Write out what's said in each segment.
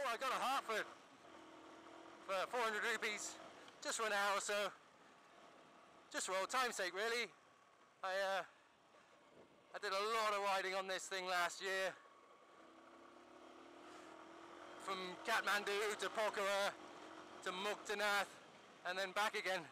I got a Hartford for 400 rupees, just for an hour or so, just for old time's sake really. I did a lot of riding on this thing last year, from Kathmandu to Pokhara to Muktanath and then back again.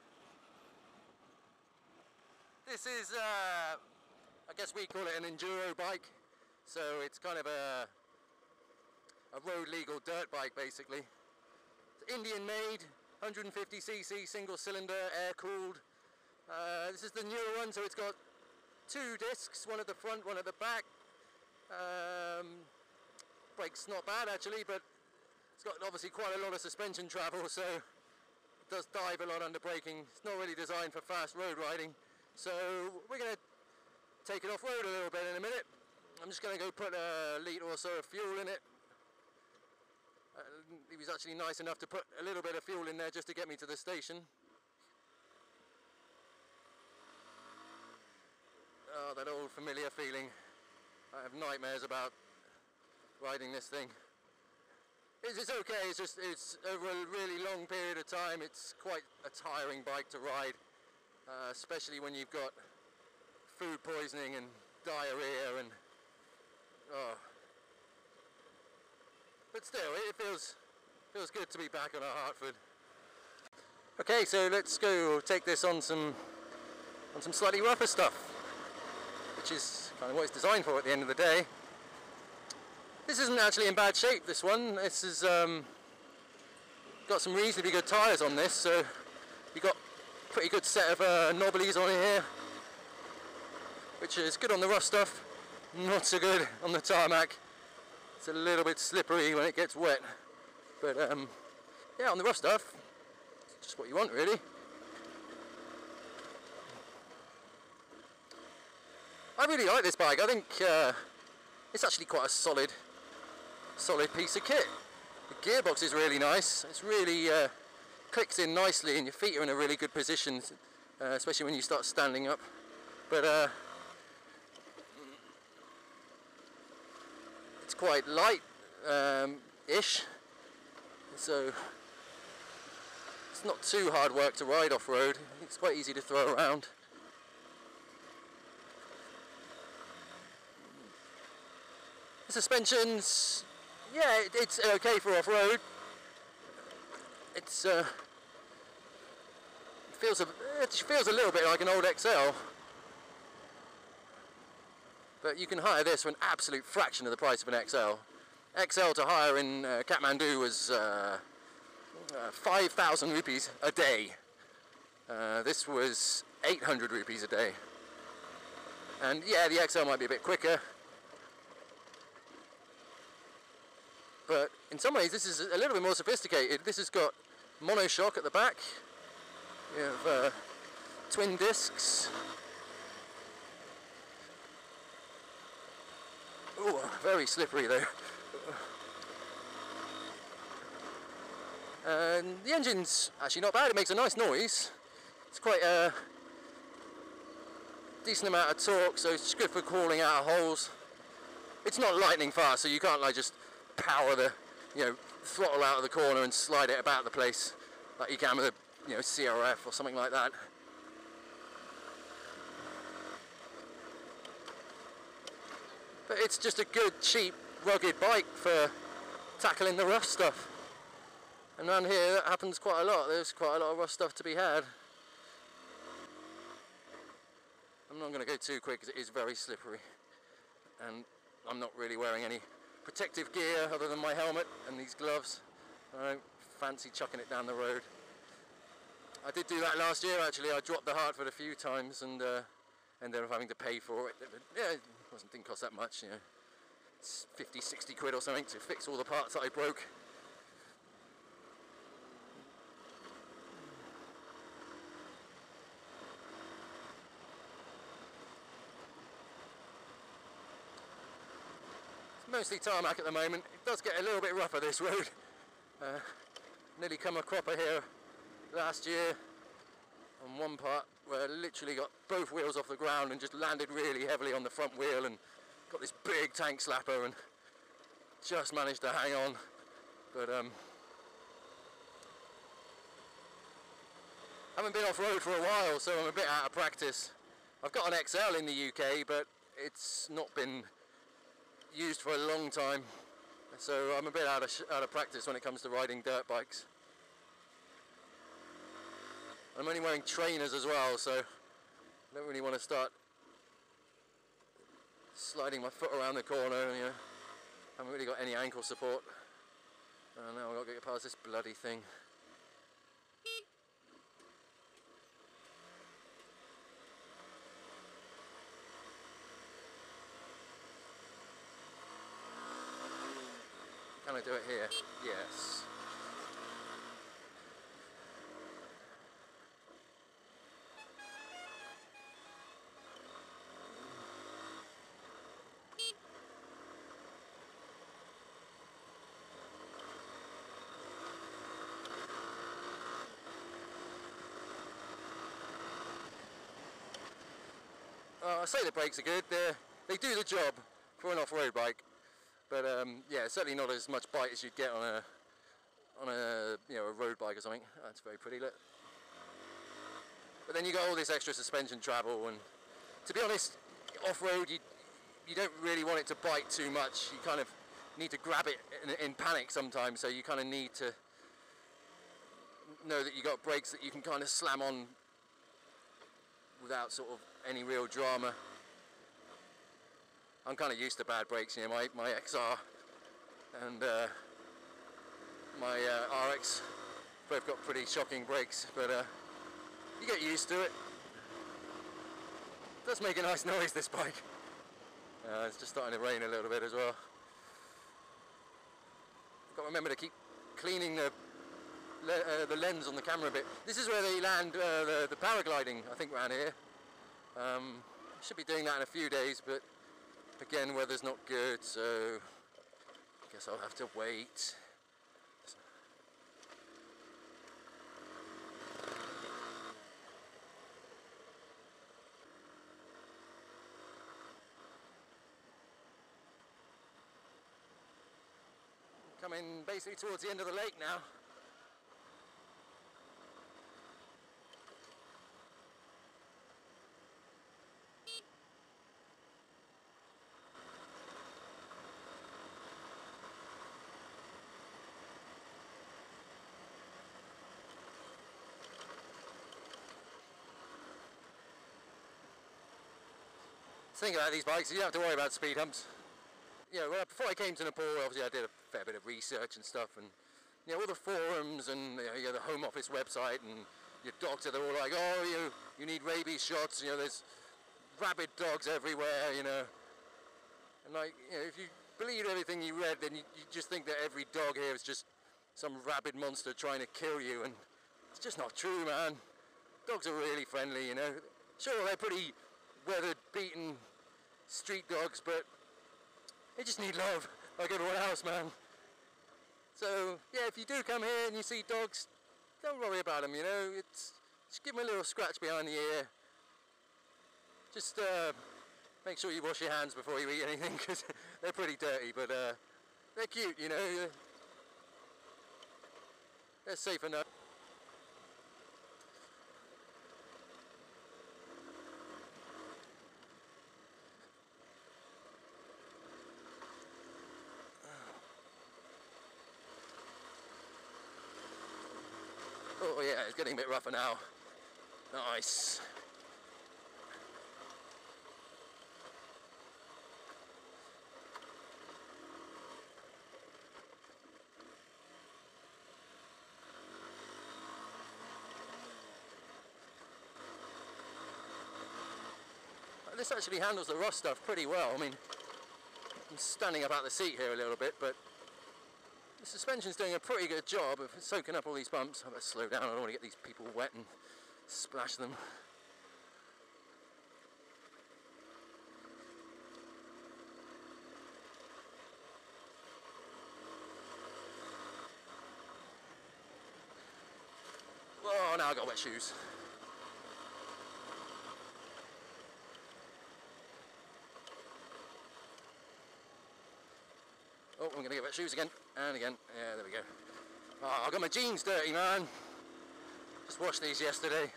This is, I guess we call it an enduro bike, so it's kind of a road legal dirt bike basically. It's Indian made, 150cc, single cylinder, air cooled. This is the newer one, so it's got 2 discs, one at the front, one at the back. Brake's not bad actually, but it's got obviously quite a lot of suspension travel, so it does dive a lot under braking. It's not really designed for fast road riding, so we're going to take it off-road a little bit in a minute. I'm just going to go put a litre or so of fuel in it. He was actually nice enough to put a little bit of fuel in there just to get me to the station. Oh, that old familiar feeling. I have nightmares about riding this thing. It's okay, it's just, it's over a really long period of time, it's quite a tiring bike to ride, especially when you've got food poisoning and diarrhea and, oh. But still, it feels good to be back on a Hartford. Okay, so let's go take this on some slightly rougher stuff, which is kind of what it's designed for at the end of the day. This isn't actually in bad shape, this one. This is got some reasonably good tyres on this, so you've got a pretty good set of knobblies on here, which is good on the rough stuff, not so good on the tarmac. It's a little bit slippery when it gets wet, but yeah, on the rough stuff, it's just what you want really. I really like this bike. I think it's actually quite a solid piece of kit. The gearbox is really nice. It's really clicks in nicely and your feet are in a really good position, especially when you start standing up. But it's quite light-ish, so it's not too hard work to ride off-road. It's quite easy to throw around. The suspensions, yeah, it's okay for off-road. It feels a little bit like an old XL, but you can hire this for an absolute fraction of the price of an XL. XL to hire in Kathmandu was 5,000 rupees a day. This was 800 rupees a day. And yeah, the XL might be a bit quicker, but in some ways this is a little bit more sophisticated. This has got monoshock at the back. You have twin discs. Oh, very slippery though. And the engine's actually not bad. It makes a nice noise. It's quite a decent amount of torque, so it's good for crawling out of holes. It's not lightning fast, so you can't like just power the, throttle out of the corner and slide it about the place like you can with a, CRF or something like that. But it's just a good, cheap, rugged bike for tackling the rough stuff. And around here that happens quite a lot. There's quite a lot of rough stuff to be had. I'm not going to go too quick because it is very slippery. And I'm not really wearing any protective gear other than my helmet and these gloves. I don't fancy chucking it down the road. I did do that last year actually. I dropped the Hartford a few times and ended up having to pay for it. Yeah, it didn't cost that much, It's 50, 60 quid or something to fix all the parts that I broke. It's mostly tarmac at the moment. It does get a little bit rougher this road. Nearly come a cropper here last year on one part where I literally got both wheels off the ground and just landed really heavily on the front wheel and got this big tank slapper and just managed to hang on. but I haven't been off-road for a while, so I'm a bit out of practice. I've got an XL in the UK, but it's not been used for a long time, so I'm a bit out of practice when it comes to riding dirt bikes. I'm only wearing trainers as well, so I don't really want to start sliding my foot around the corner, you know. I haven't really got any ankle support. Now I've got to get past this bloody thing. Can I do it here? Yes. I say the brakes are good. They do the job for an off-road bike, but yeah, certainly not as much bite as you'd get on a you know, a road bike or something. That's very pretty, look. But then you got all this extra suspension travel, and to be honest, off-road you don't really want it to bite too much. You kind of need to grab it in panic sometimes, so you kind of need to know that you got brakes that you can kind of slam on without sort of any real drama. I'm kind of used to bad brakes, you know, my XR and my RX both got pretty shocking brakes, but you get used to it. It does make a nice noise, this bike. It's just starting to rain a little bit as well. I've got to remember to keep cleaning the lens on the camera a bit. This is where they land the paragliding, I think, around here. Should be doing that in a few days, but again, weather's not good, so I guess I'll have to wait. Coming basically towards the end of the lake now. Think about these bikes, you don't have to worry about speed humps. You know, before I came to Nepal, obviously I did a fair bit of research and stuff, and you know, all the forums and you know, the Home Office website and your doctor, they're all like, oh, you need rabies shots, you know, there's rabid dogs everywhere, you know. And like, you know, if you believe everything you read, then you just think that every dog here is just some rabid monster trying to kill you, and it's just not true, man. Dogs are really friendly, you know. Sure, they're pretty weathered, beaten street dogs, but they just need love, like everyone else, man. So, yeah, if you do come here and you see dogs, don't worry about them, you know. Just give them a little scratch behind the ear. Just make sure you wash your hands before you eat anything, because they're pretty dirty, but they're cute, you know. They're safe enough. Oh yeah, it's getting a bit rougher now. Nice. This actually handles the rough stuff pretty well. I mean, I'm standing up out the seat here a little bit, but the suspension's doing a pretty good job of soaking up all these bumps. I better slow down, I don't want to get these people wet and splash them. Oh, now I've got wet shoes. Oh, I'm going to get wet shoes again, and again. Yeah, there we go. Oh, I got my jeans dirty, man. Just washed these yesterday.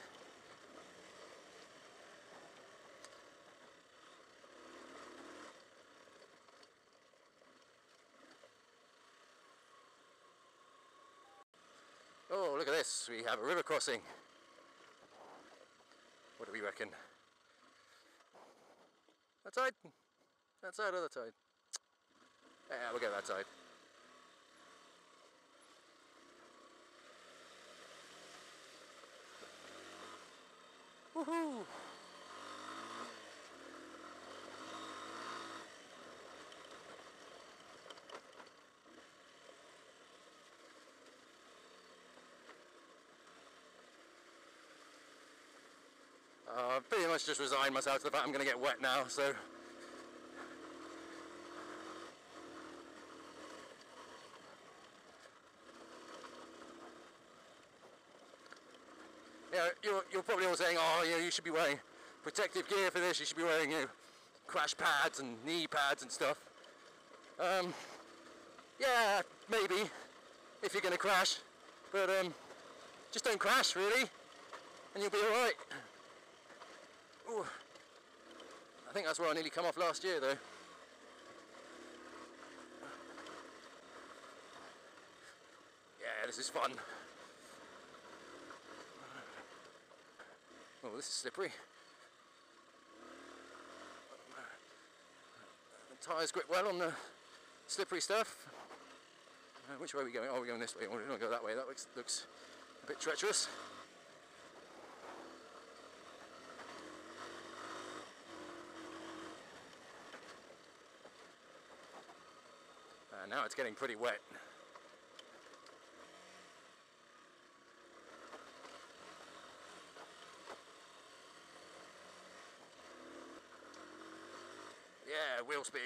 Oh, look at this. We have a river crossing. What do we reckon? That side? That side, other side? Yeah, we'll go that side. Woohoo! I've pretty much just resigned myself to the fact I'm going to get wet now, so... Yeah, you're probably all saying, oh, you know, you should be wearing protective gear for this, you should be wearing, you know, crash pads and knee pads and stuff. Yeah, maybe, if you're going to crash, but just don't crash, really, and you'll be alright. I think that's where I nearly come off last year, though. Yeah, this is fun. Oh, this is slippery. The tyres grip well on the slippery stuff. Which way are we going? Oh, we're going this way. We're going to go that way. That looks a bit treacherous. Now it's getting pretty wet. Yeah, wheel spin.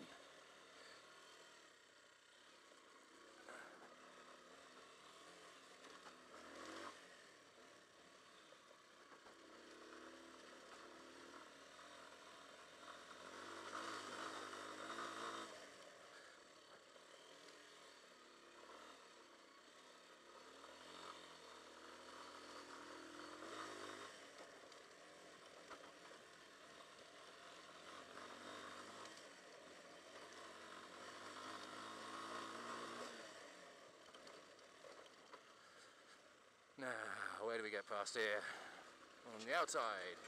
Now, where do we get past here? On the outside.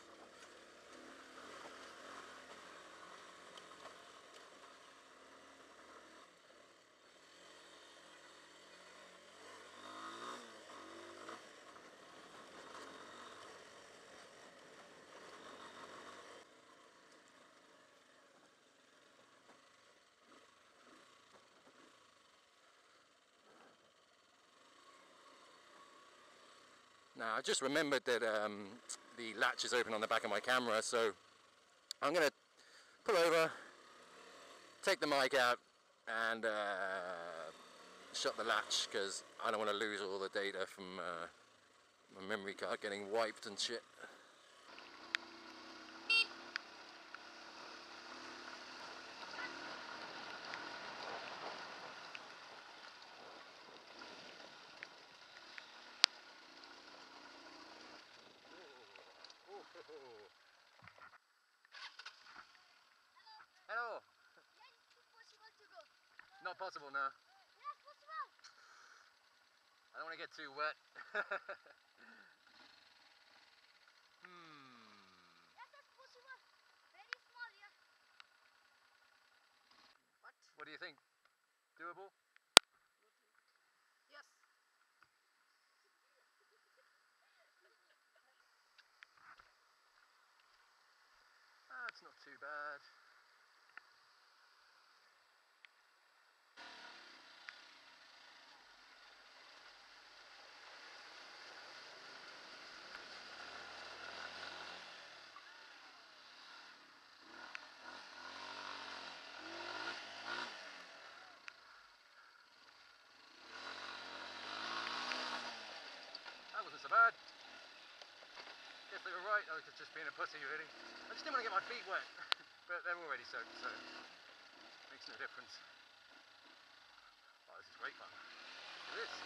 Now, I just remembered that the latch is open on the back of my camera, so I'm going to pull over, take the mic out, and shut the latch, because I don't want to lose all the data from my memory card getting wiped and shit. Hello. Possible to go. Not possible now. Yes, possible. I don't want to get too wet. Yes, that's possible. Very small, yeah. What do you think? Doable? Yes. That's not too bad. That wasn't so bad. Guess they were right, I was just being a pussy really. I just didn't want to get my feet wet, but they're already soaked, so makes no difference. Great fun. Look at this.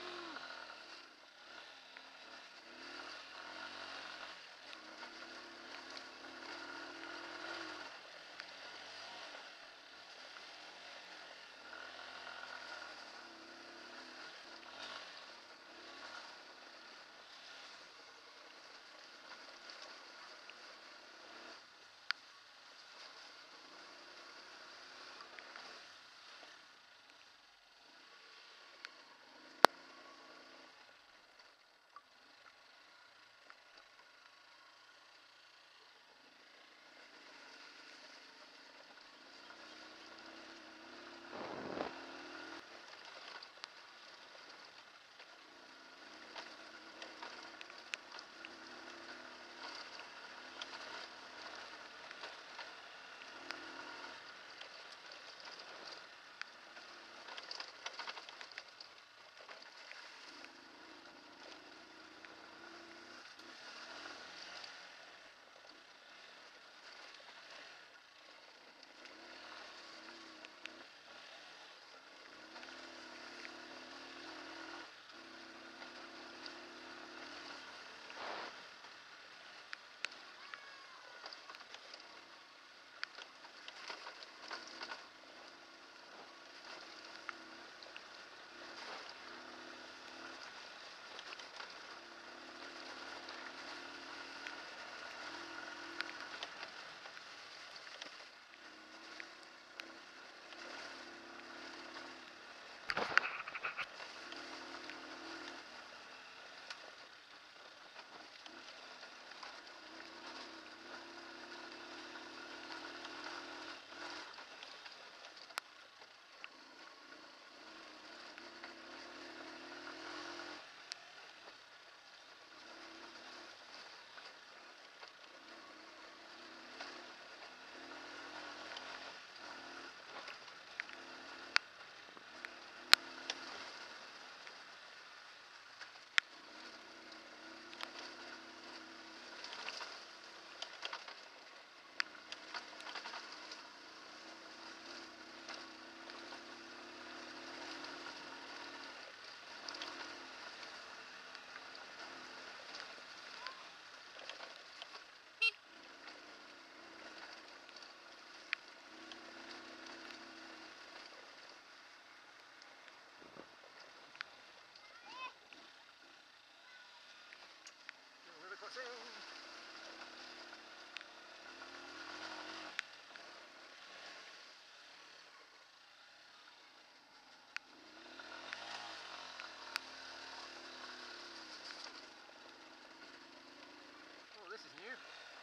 Oh, this is new.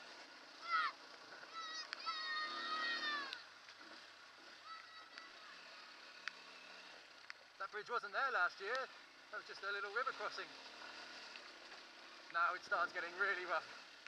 That bridge wasn't there last year. That was just a little river crossing. Now it starts getting really rough.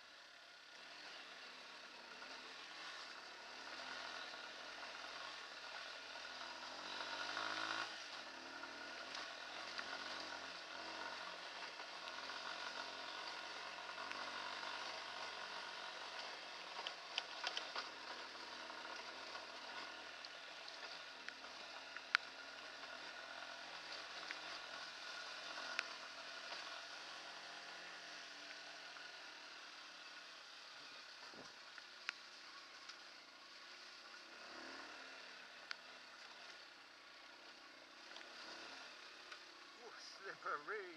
Ooh, slippery.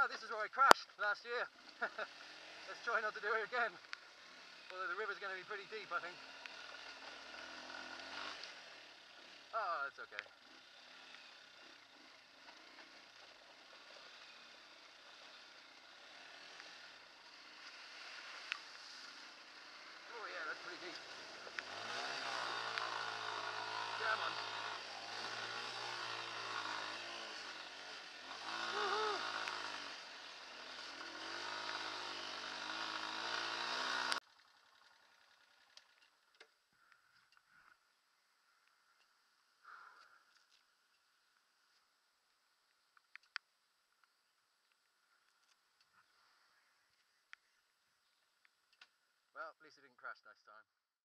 Ah, this is where I crashed last year. Let's try not to do it again. Although the river's going to be pretty deep, I think. Oh, it's okay. Oh yeah, that's pretty deep. Come on. Well, at least it didn't crash this time.